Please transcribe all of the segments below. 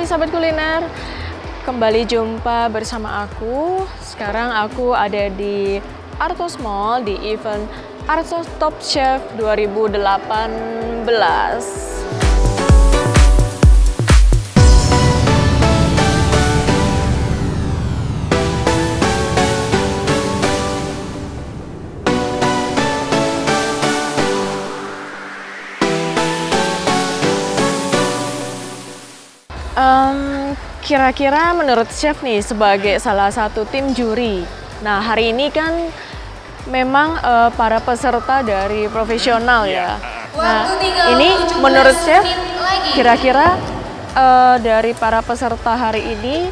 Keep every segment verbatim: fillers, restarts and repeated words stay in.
sahabat kuliner, kembali jumpa bersama aku. Sekarang aku ada di Arthos Mall di event Arthos Top Chef dua ribu delapan belas. Um, kira-kira menurut chef nih sebagai salah satu tim juri. Nah hari ini kan memang uh, para peserta dari profesional ya. Nah ini menurut chef kira-kira uh, dari para peserta hari ini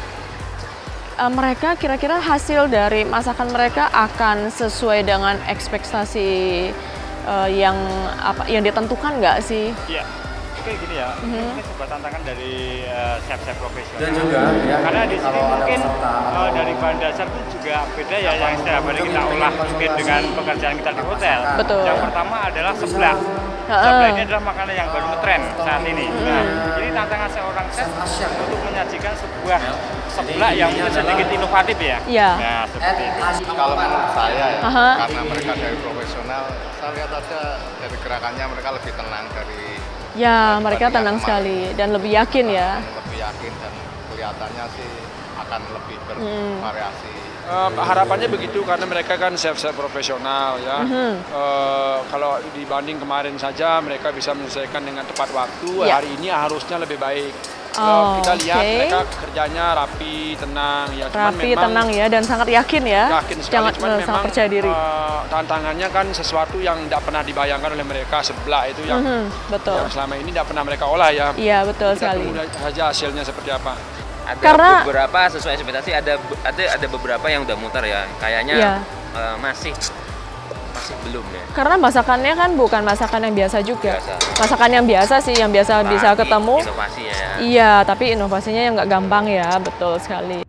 uh, mereka kira-kira hasil dari masakan mereka akan sesuai dengan ekspektasi uh, yang apa yang ditentukan nggak sih? Iya. Kayak gini ya, mm-hmm. ini sebuah tantangan dari chef-chef uh, profesional. Dan juga, ya, karena di sini mungkin uh, dari bahan dasar itu juga beda ya yang setiap hari kita olah mungkin dengan pekerjaan kita di hotel. Betul. Yang pertama adalah seblak. Seblak ini adalah makanan yang baru ngetren saat ini. Mm. Nah, jadi tantangan seorang chef untuk menyajikan sebuah seblak yang mungkin sedikit inovatif ya. Iya. Nah, seperti itu. Kalau menurut saya ya, uh-huh. karena mereka dari profesional, saya lihat aja dari gerakannya mereka lebih tenang dari. Ya, mereka tenang sekali dan lebih yakin ya. Lebih yakin dan kelihatannya sih akan lebih bervariasi. Hmm. Uh, harapannya begitu karena mereka kan chef-chef profesional ya. Mm-hmm. uh, kalau dibanding kemarin saja mereka bisa menyelesaikan dengan tepat waktu. Yeah. Hari ini harusnya lebih baik. Oh, uh, kita lihat okay. mereka kerjanya rapi, tenang ya. Cuman rapi, memang, tenang ya dan sangat yakin ya. Yakin sekali. Jangan Cuman uh, memang sangat percaya diri. Uh, tantangannya kan sesuatu yang tidak pernah dibayangkan oleh mereka, seblak itu yang, mm-hmm, betul. yang selama ini tidak pernah mereka olah ya. Iya betul kita sekali. Kita tunggu saja hasilnya seperti apa. Ada Karena beberapa sesuai ekspektasi, ada ada ada beberapa yang udah muter ya. Kayaknya iya. uh, masih masih belum ya. Karena masakannya kan bukan masakan yang biasa juga. Biasa. Masakan yang biasa sih, yang biasa Tapi bisa ketemu. Inovasi ya. Iya, tapi inovasinya yang nggak gampang ya, betul sekali.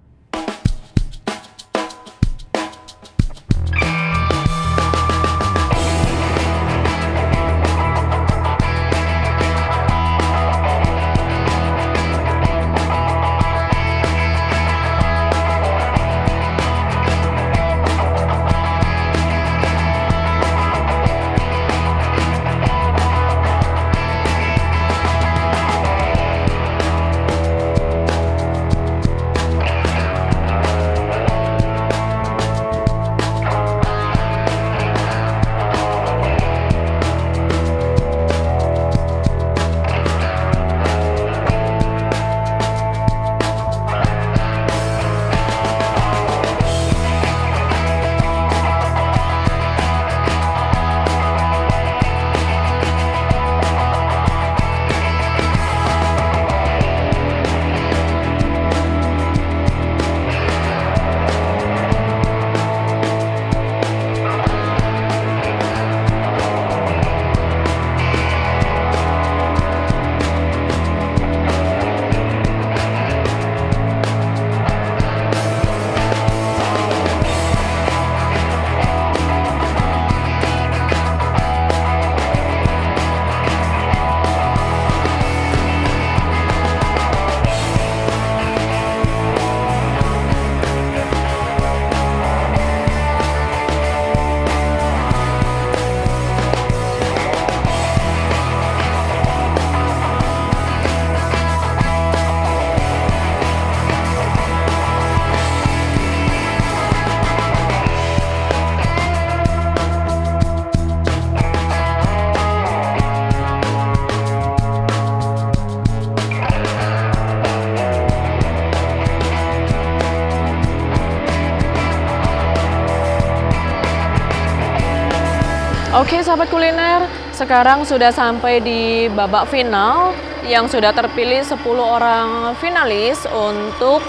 Oke sahabat kuliner, sekarang sudah sampai di babak final yang sudah terpilih sepuluh orang finalis untuk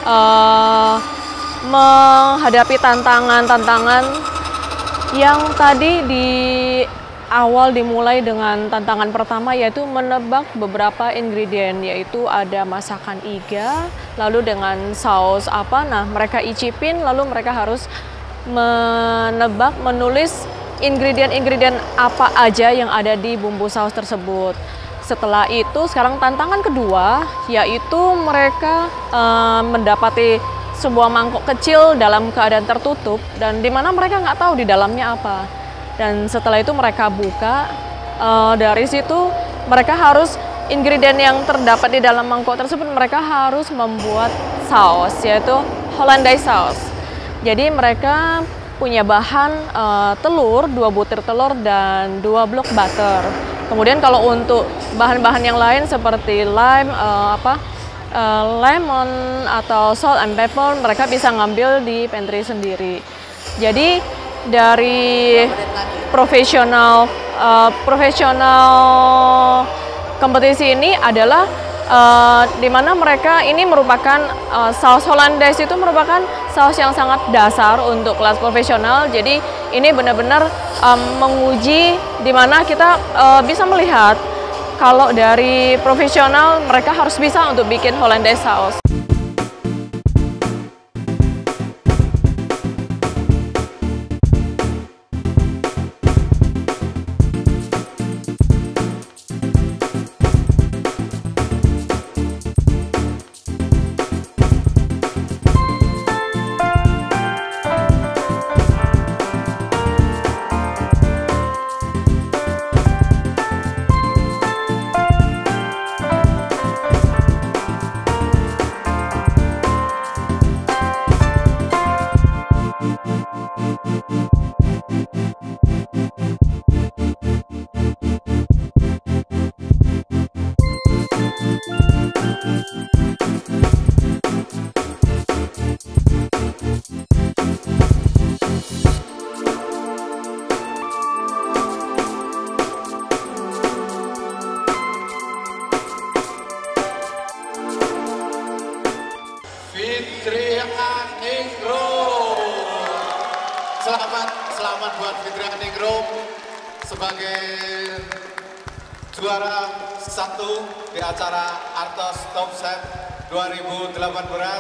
uh, menghadapi tantangan-tantangan yang tadi di awal dimulai dengan tantangan pertama yaitu menebak beberapa ingredient, yaitu ada masakan iga, lalu dengan saus apa, nah mereka icipin lalu mereka harus menebak, menulis ingredient-ingredient apa aja yang ada di bumbu saus tersebut. Setelah itu sekarang tantangan kedua yaitu mereka uh, mendapati sebuah mangkok kecil dalam keadaan tertutup dan di mana mereka nggak tahu di dalamnya apa. Dan setelah itu mereka buka, uh, dari situ mereka harus ingredient yang terdapat di dalam mangkok tersebut mereka harus membuat saus, yaitu Hollandaise sauce. Jadi mereka punya bahan uh, telur, dua butir telur dan dua blok butter. Kemudian kalau untuk bahan-bahan yang lain seperti lime, uh, apa, uh, lemon atau salt and pepper mereka bisa ngambil di pantry sendiri. Jadi dari profesional uh, profesional kompetisi ini adalah uh, di mana mereka ini merupakan uh, saus Hollandaise itu merupakan saus yang sangat dasar untuk kelas profesional. Jadi ini benar-benar um, menguji di mana kita uh, bisa melihat kalau dari profesional mereka harus bisa untuk bikin Hollandaise sauce. Fitri Aningrum. Selamat, selamat buat Fitri Aningrum sebagai juara satu di acara Artos Top Chef dua ribu delapan belas.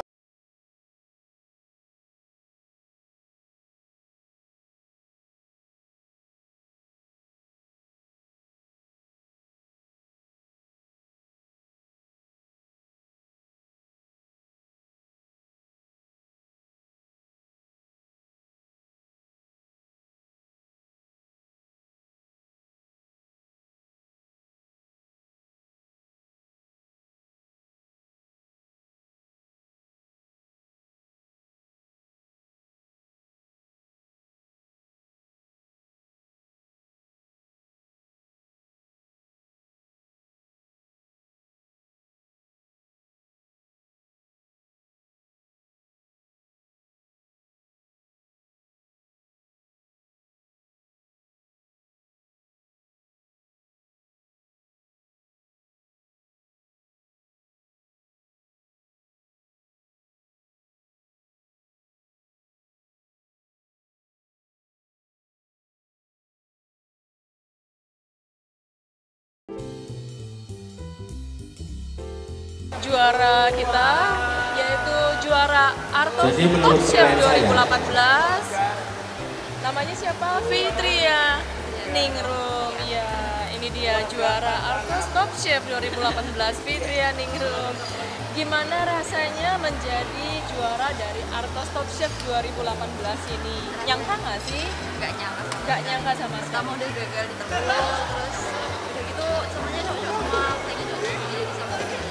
Juara kita yaitu juara Artos Top Chef dua ribu delapan belas. Namanya siapa? Fitri ya. Ningrum. Ya, ini dia juara Artos Top Chef dua ribu delapan belas, Fitri ya Ningrum. Gimana rasanya menjadi juara dari Artos Top Chef dua ribu delapan belas ini? Nyangka nggak sih? Nggak nyangka. Nggak nyangka sama sekali. Kamu udah gagal di terpilih, terus udah gitu semuanya cocok semua, pengen cocok jadi sama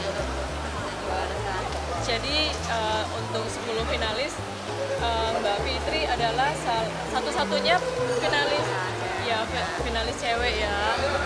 Jadi uh, untuk sepuluh finalis, uh, Mbak Fitri adalah satu-satunya finalis, ya finalis cewek ya.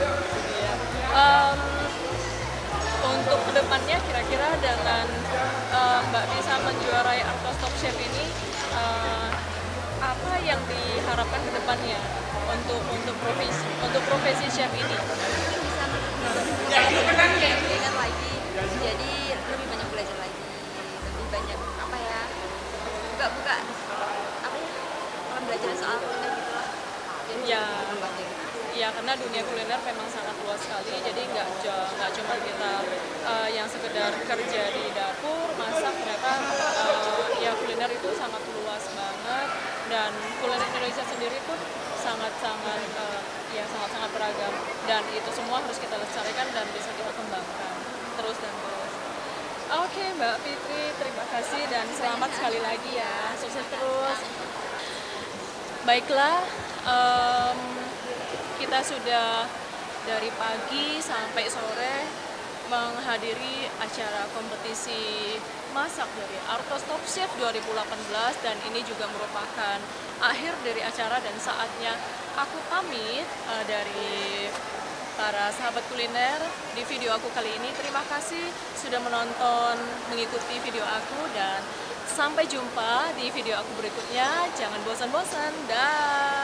Um, untuk kedepannya kira-kira dengan uh, Mbak bisa menjuarai Artos Top Chef ini, uh, apa yang diharapkan kedepannya untuk untuk profesi untuk profesi chef ini? Bisa meningkat lagi, jadi lebih banyak belajar lagi. Banyak apa ya, buka-buka apa ya, orang belajar soal kuliner gitu lah. Jadi ya, gitu. ya karena dunia kuliner memang sangat luas sekali, jadi nggak nggak cuma kita uh, yang sekedar kerja di dapur masak, ternyata uh, ya kuliner itu sangat luas banget dan kuliner Indonesia sendiri pun sangat-sangat uh, yang sangat-sangat beragam, dan itu semua harus kita lestarikan dan bisa kita kembangkan terus dan terus. Oke Mbak Fitri, terima kasih dan selamat sekali lagi ya, sukses terus. Baiklah, um, kita sudah dari pagi sampai sore menghadiri acara kompetisi masak dari Artos Top Chef dua ribu delapan belas, dan ini juga merupakan akhir dari acara dan saatnya aku pamit uh, dari para sahabat kuliner di video aku kali ini. Terima kasih sudah menonton, mengikuti video aku, dan sampai jumpa di video aku berikutnya. Jangan bosan-bosan. Dah.